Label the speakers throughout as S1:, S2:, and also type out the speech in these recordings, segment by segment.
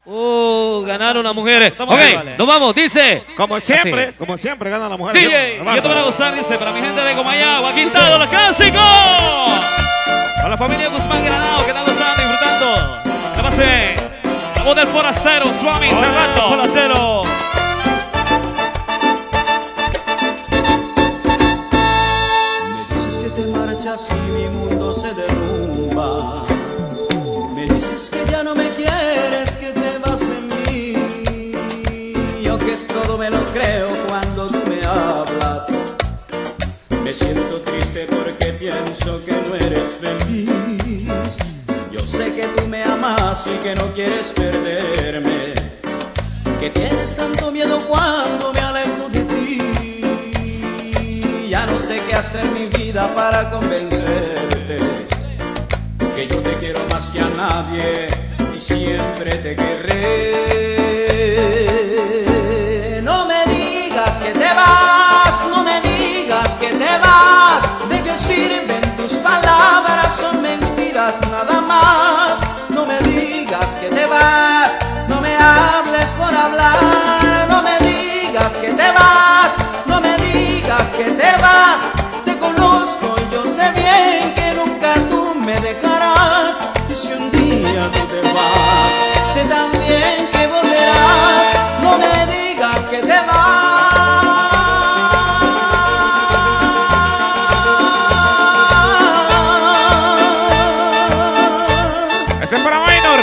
S1: Ganaron las mujeres. Ok, vale. Nos vamos, dice.
S2: Como siempre ganan las mujeres.
S1: DJ, yo te voy a gozar, dice, para mi gente de Comayagua, Quintado, los clásicos. Para la familia Guzmán Granado, que están gozando, disfrutando. La base, la voz del forastero, Swami, Cerrato.
S3: Forastero.
S4: Me dices que te marchas y mi mundo se derrumba. Me dices que ya no me quieres, que te vas de mí. Yo que todo me lo creo cuando tú me hablas. Me siento triste porque pienso que no eres feliz. Yo sé que tú me amas y que no quieres perderme, que tienes tanto miedo cuando me alejo de ti. Ya no sé qué hacer mi vida para convencerte, que yo te quiero más que a nadie y siempre te querré. No me digas que te vas, no me digas que te vas. ¿De qué sirven tus palabras? Son mentiras nada más. No me digas que te vas, no me hables por hablar. No me digas que te vas, no me digas que te vas. Te conozco, yo sé bien que nunca tú me dejarás. Y si un día tú te vas, sé también que volverás. No me digas que te vas.
S2: Este es para Minor.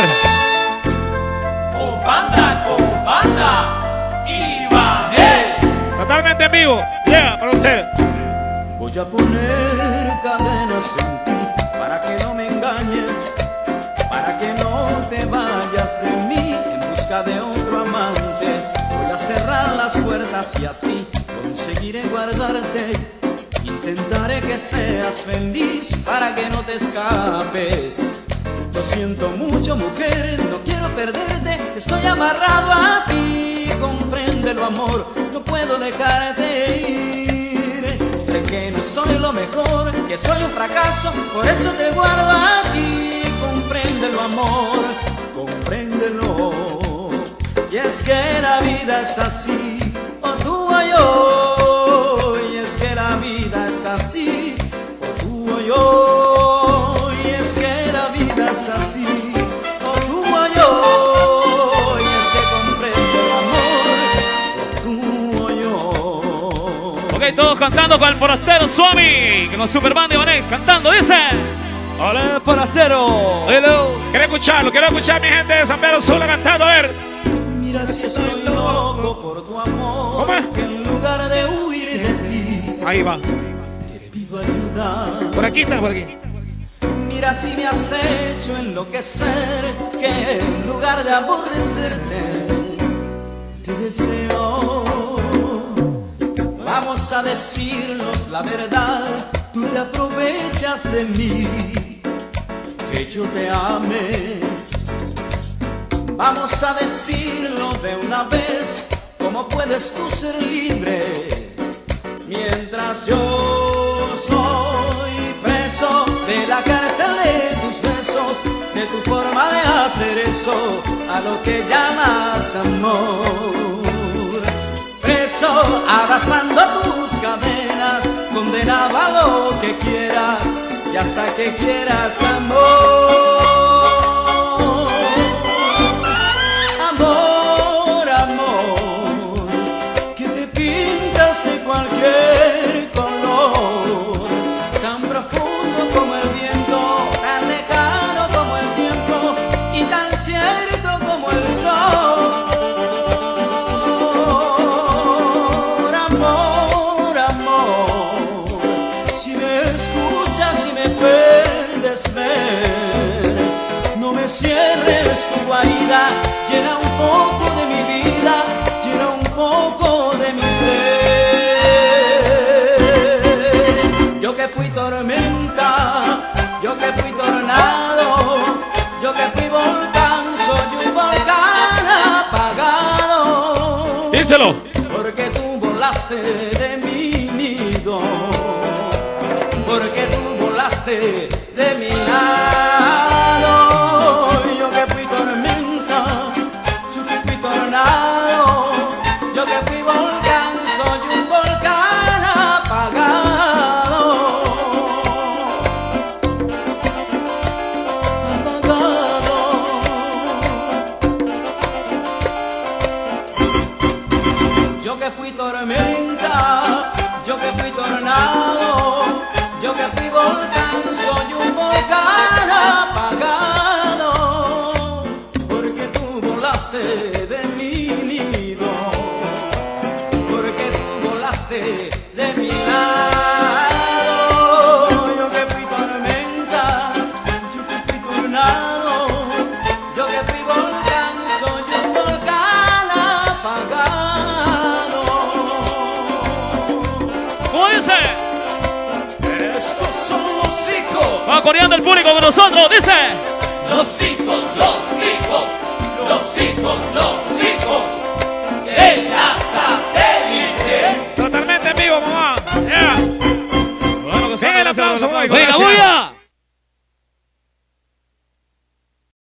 S3: Con banda, Ibanez.
S2: Totalmente en vivo. Llega para usted.
S4: Voy a poner cadenas en ti para que no me engañes, para que no te vayas de mí en busca de otro amante. Voy a cerrar las puertas y así conseguiré guardarte. Intentaré que seas feliz para que no te escapes. Lo siento mucho, mujer, no quiero perderte. Estoy amarrado a ti, compréndelo, amor, no puedo dejarte ir. Sé que no soy lo mejor, que soy un fracaso, por eso te guardo aquí. Compréndelo, amor, compréndelo. Y es que la vida es así, o tú o yo. Y es que la vida es así, o tú o yo. Y es que la vida es así, o tú o yo. Y es que comprende el amor, o tú o yo.
S1: Ok, todos cantando con el forastero Swami, con Superman y Vané cantando, dice.
S3: ¡Ole, forastero!
S1: Hello.
S2: Quiero escuchar mi gente de San Pedro Sula cantando, a ver.
S4: Mira si estoy loco por tu amor.
S2: ¿Cómo es?
S4: Que en lugar de huir de ti,
S2: Ahí va.
S4: te pido ayuda.
S2: Por aquí está, por aquí.
S4: Mira si me has hecho enloquecer, que en lugar de aborrecerte, te deseo. Vamos a decirnos la verdad, tú te aprovechas de mí, que yo te ame. Vamos a decirlo de una vez, ¿cómo puedes tú ser libre mientras yo soy preso de la cárcel de tus besos, de tu forma de hacer eso a lo que llamas amor? Preso abrazando tus cadenas, condenado a lo que quieras y hasta que quieras amor. Amor, amor, que te pintas de cualquier color, tan profundo como el viento, tan lejano como el tiempo y tan cierto como el sol. Amor, amor, si me escuchas y me puedes ver, no me cierres tu guarida, llena un poco de mi vida, llena un poco de mi ser. Yo que fui tormenta, yo que fui tornado, yo que fui volcán, soy un volcán apagado.
S2: Díselo.
S4: Porque tú volaste de mi nido, porque tú volaste de mi lado. Yo que fui tormenta,
S1: coreando el público con nosotros. Dice:
S3: Los hijos, los hijos, los hijos, los hijos de la satélite.
S2: Totalmente en vivo, mamá. Yeah.
S1: Bueno, que
S2: Sigue el aplauso,
S1: ¡Venga, bulla!